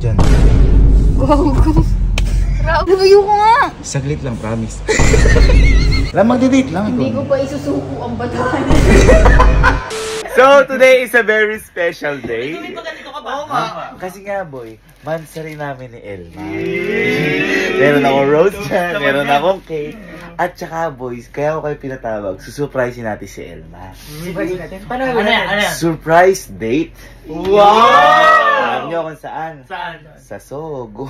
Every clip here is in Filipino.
dyan. Go. Labayo ko nga. Saglit lang, promise. Lang magdi-date lang. Hindi ko pa isusuko ang batahan. So, today is a very special day. May pagkatito ka ba? Kasi nga, boy, mansari namin ni Elma. Meron akong rose dyan, meron akong cake. At saka, boys, kaya ako kayo pinatawag, susurprisein natin si Elma. Surprise natin? Paano yan? Surprise date. Wow! Alam nyo kung saan? Saan? Sa Sogo.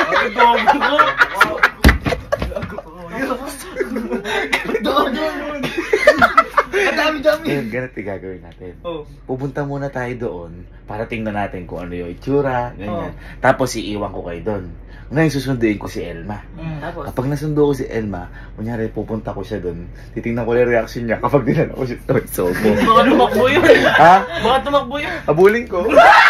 Ngayon, ganito yung gagawin natin. Pupunta muna tayo doon para tingnan natin kung ano yung itsura, ganyan. Tapos iiwan ko kayo doon. Ngayon susunduin ko si Elma. Tapos? Kapag nasundo ko si Elma, kunyari pupunta ko siya doon, titingnan ko yung reaction niya kapag dinala ko siya sa Sogo. Baka tumakbo yun. Ha? Baka tumakbo yun. Habulin ko.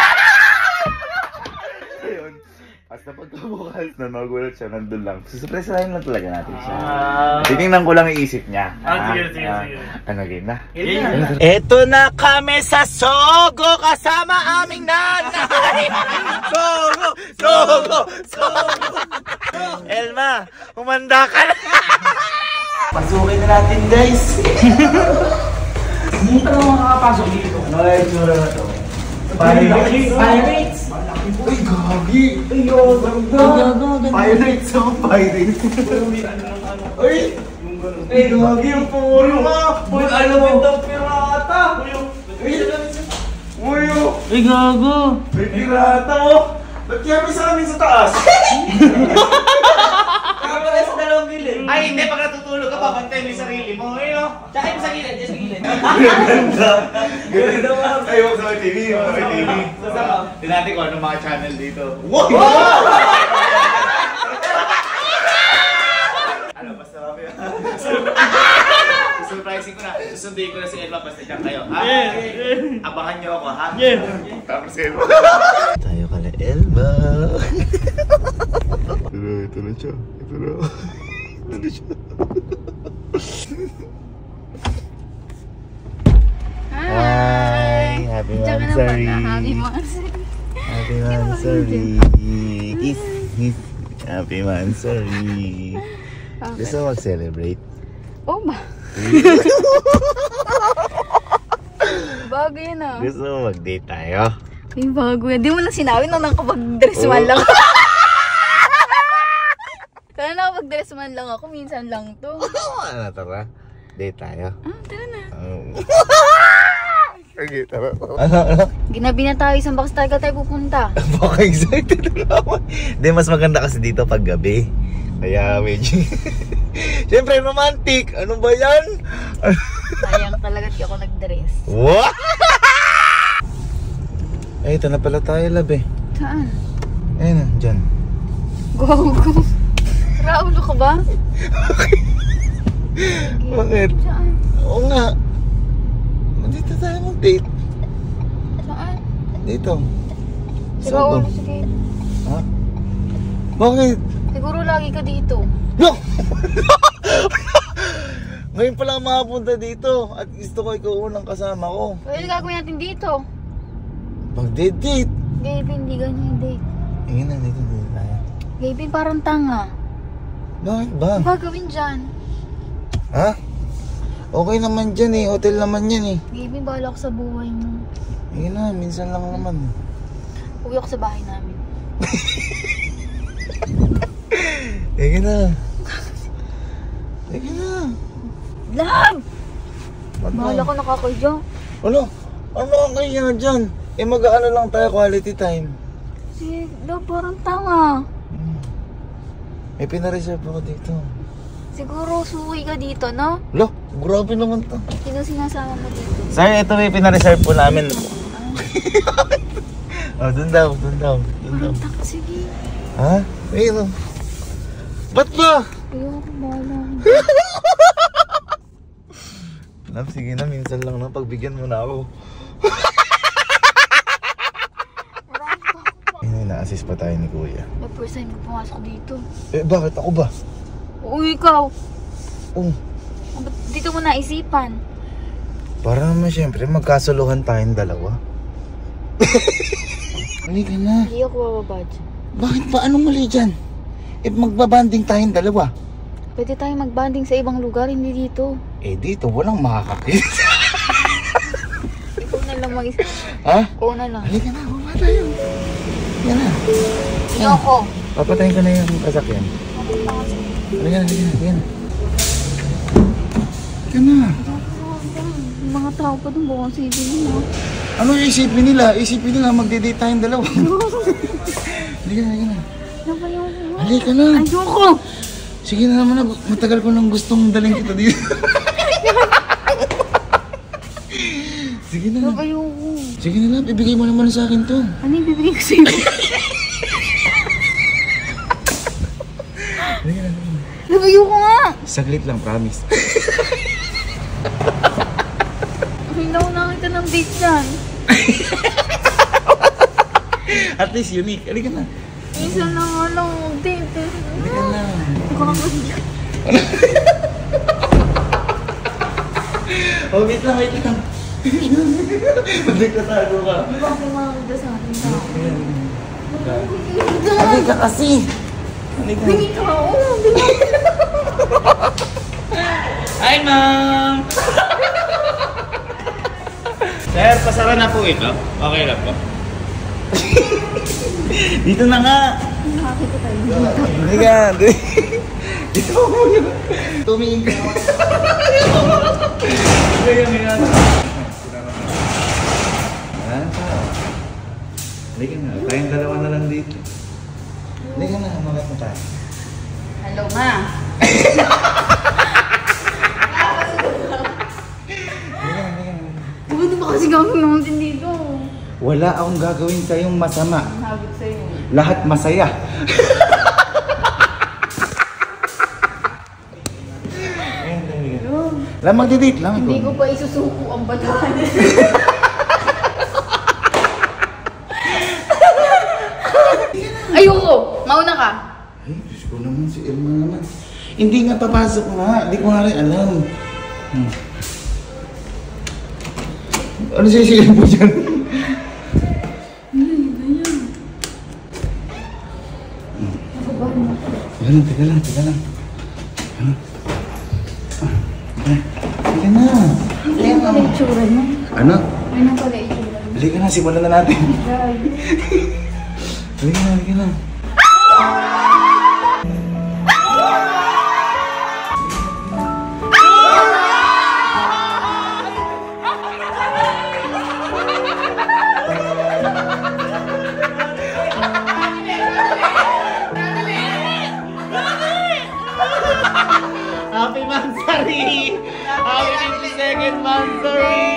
Ayun. Basta pagkabukas na magulat siya, nandun lang. Susurpresahin lang talaga natin siya. Titingnan ko lang yung isip niya. Sige. Ano, game na? Eto na kami sa Sogo kasama aming nanay. Sogo. Elma, umanda ka na. Pasukin na natin, guys. Hindi pa naman makakapasok dito. Ano yung itsura na to? Pirates! Uy, gagi! Pirates, oh, pirates. Uy! Uy, gagi yung puro nga! Uy, alam mo itong pirata! Uy, Ay, gago! may pirata, oh! Ba't kaya may sa amin sa taas? Kaya sa dalawang gilid. Ay, hindi. Pag natutulog ka, babantay mo yung sarili mo. Ayun, no? Tsaka yung sa gilid, yung sa gilid. Ganun naman. Ayaw sa TV, TV. Tinati ko anong mga channel dito. Wow! Ano, basta kami. Surprising ko na. Susunduin ko na si Elma. Basta dyan kayo, ha? Abangan niyo ako, ha? Tapos si Elma. Tayo ka na, Elma. Ito na siya. Ito na siya. Hi! Happy Mansari! Happy Mansari. Happy Mansari! Kiss! Kiss! Happy Mansari! Gusto mo mag-celebrate? Oh ba? Bago yun ah. Gusto mo mag-date tayo? Ay, bago yan. Di mo lang sinabi nung nakapag-dress man lang. Kaya nakapag-dress man lang ako. Minsan lang to. Ano, tara? Date tayo? Tara na. Okay, tara. Ano? Ginabi na tayo. Isang box tayo pupunta. Baka excited na naman. Hindi, mas maganda kasi dito pag gabi. Kaya medyo... Siyempre, romantic! Ano ba yan? Sayang talaga di ako nag-dress. What? Ay, ito na pala tayo, lab eh. Saan? Ayun na, dyan. Go. Raulo ka ba? Bakit? Saan? Oo nga. Dito tayo mag-date. Saan? Dito. Si Raulo, sige. Ha? Bakit? Siguro lagi ka dito. No! Ngayon pa lang makapunta dito at gusto ko ikaw unang kasama ko. Kaya gagawin natin dito. Mag-date-date. Gavin, hindi ganyan yung date. Ayun na, dito tayo. Gavin, parang tanga. Bakit ba? Ano ba gawin dyan? Ha? Okay naman dyan eh. Hotel naman yan eh. Gavin, bahala ako sa buhay mo. Ayun na, minsan lang naman. Uwi ako sa bahay namin. Ayun na. Ayun na. Love! Ba't Bahala ba? ko nakakadyo. Ano? Ano ang kaya dyan? Eh mag-ano lang tayo, quality time. Si Love, parang tanga. May pinareserve ako dito. Siguro suwi ka dito, no? Lo, grabe naman to. Sino sinasama mo dito? Sir, ito may pinareserve po namin. Oh, dun daw. Dun daw. Parang tanga, sige. Ha? Ayun o. Ba't ba? Ayoko, bahala. Love, sige na, minsan lang na. Pagbigyan mo na ako. Na-assist pa tayo ni Kuya. The first time ko pumasok dito. Eh, bakit ako ba? Oo, ikaw. Oh, Ba't dito mo naisipan? para naman syempre magkasuluhan tayong dalawa. Halika na. Hindi ako bababad. Bakit pa? Anong mali dyan? Eh, magbabanding tayong dalawa. Pwede tayong magbanding sa ibang lugar, hindi dito. Eh, dito walang makakakita. Ikaw na lang mag-isa. Ha? Ikaw na lang. Halika na, baba tayo. Yan na. Ayoko. Papatayin ko na yung kasakyan. Halika na, halika na, halika na. Halika na. Yung mga tao pa doon, bukang sige nila. Ano isipin nila? Isipin nila magde-date tayong dalawa. Halika na, halika na. Halika na. Ayoko. Sige na naman na, matagal ko nang gustong daling kita dito. Sige na. Ayoko. Sige na lang, ibigay mo naman sa akin to. Ano yung bibigay ko sa'yo? Halika na, halika na. Ayoko nga. Saglit lang, promise. Hinaw na kita ng date dyan. At least unique. Halika na. Isa na nga lang mag-date. Halika na. Oh, wait lang, wait lang. Magdikatago ka. Di ba ako makakita sa akin tao? Halika kasi. Halika. Hindi ka. Oo, di ba? Hi, ma'am! Sir, pasara na po ito. Okay lang po. Dito na nga. Nakakita tayo. Halika. Dito mo yun. Tumingin ka. Halika na. Halika na. Tayong dalawa na lang dito. Halika na. Magat mo tayo. Hello, ma. Bakit ba kasi gawin natin dito? Wala akong gagawin kayong masama. Sabi ko sa'yo. Lahat masaya. Lang magdi-date lang. Hindi ko pa isusuko ang batahan. Ayoko! Mauna ka! Ay, Diyos ko naman, si Elma naman. Hindi nga papasok nga. Hindi ko nga rin alam. Ano siya mo dyan? Ano, teka lang, teka lang. Halika na. Ano pala itsura mo? Ano? Ano pala itsura mo? Halika na, simulan na natin. Halika na, halika na. Happy Mansari! Happy 52nd Mansari!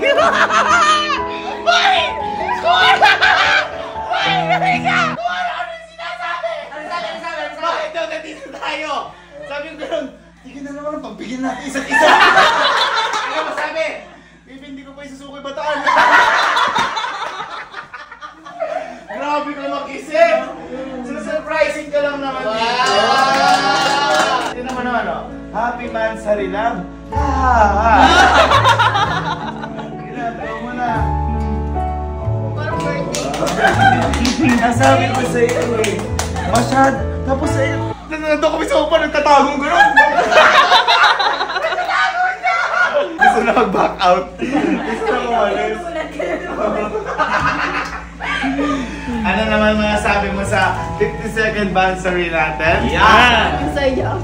Boy! Kuha! Boy! Gabi ka! Kuha! Ano yung sinasabi? Ano sabi? Bakit daw nandito tayo? Sabi ko gano'n, sige na naman ang pagbigyan natin isa't isa. Ano mo sabi? Baby, hindi ko pa isusuko yung bataan. Grabe ka mag-isip! Surprising ka lang naman dito. Ito naman ano? Happy Mansari Love! Ginagawa mo na. Parang birthday. Nasabi ko sa iyo eh. Masyad. Tapos eh, Nandun kami sa upa, nagtatagong gano'n. Nagtatagong niya! Gusto na mag-back out. Gusto na umalis. Ano naman mga sabi mo sa 52nd Mansari natin? Ang saya.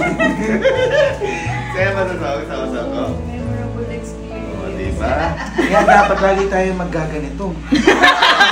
Kaya masasabi sa usap ko. Memorable experience. O, diba? kaya dapat lagi tayo maggaganito.